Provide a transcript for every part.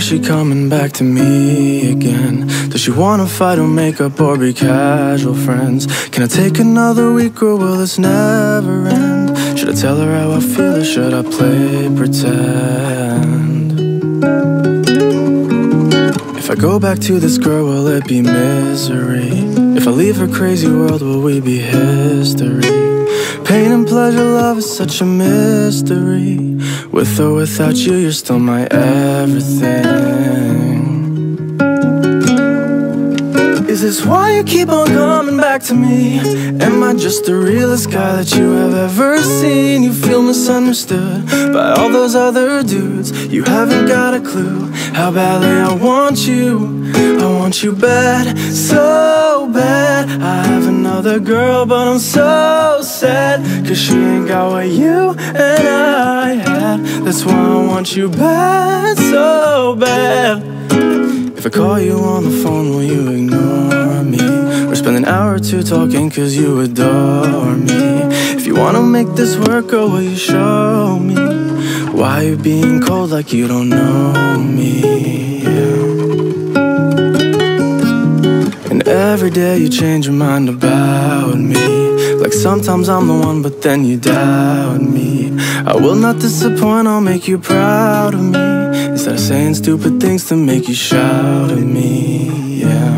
she coming back to me again? Does she wanna fight or make up or be casual friends? Can I take another week or will this never end? Should I tell her how I feel or should I play pretend? If I go back to this girl, will it be misery? If I leave her crazy world, will we be history? Pain and pleasure, love is such a mystery. With or without you, you're still my everything. Is this why you keep on coming back to me? Am I just the realest guy that you have ever seen? You feel misunderstood by all those other dudes. You haven't got a clue how badly I want you. I want you bad, so bad. I have another girl, but I'm so sad, 'cause she ain't got what you and I had. That's why I want you bad, so bad. If I call you on the phone, will you ignore me? Or spend an hour or two talking 'cause you adore me? If you wanna make this work, girl, will you show me? Why you being cold like you don't know me? Yeah. And every day you change your mind about me. Like sometimes I'm the one, but then you doubt me. I will not disappoint, I'll make you proud of me. Instead of saying stupid things to make you shout at me, yeah.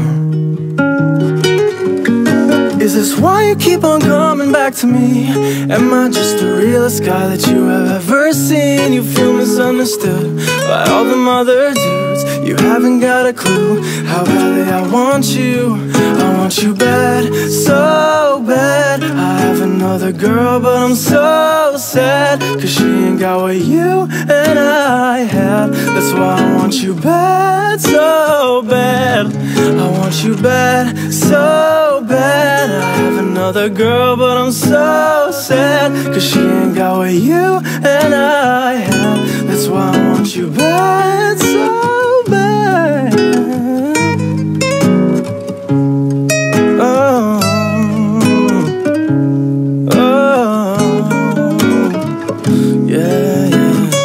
Is this why you keep on coming back to me? Am I just the realest guy that you have ever seen? You feel misunderstood by all them other dudes. You haven't got a clue how badly I want you. I want you bad, so bad. I have another girl, but I'm so sad, 'cause she ain't got what you and I had. That's why I want you bad, so bad. I want you bad, so bad. I have another girl, but I'm so sad, 'cause she ain't got what you and I had. That's why I want you bad, so bad. Oh, oh, yeah,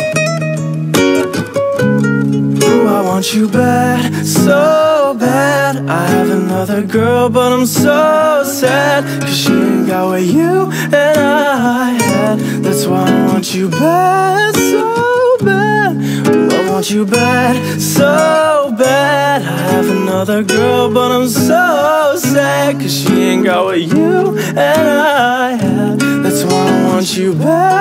yeah. Ooh, I want you bad, so bad. I have another girl, but I'm so sad, 'cause she ain't got what you and I had. That's why I want you bad, so bad. Ooh, I want you bad, so bad. I have another girl, but I'm so sad, 'cause she ain't got what you and I had. That's why I want you bad.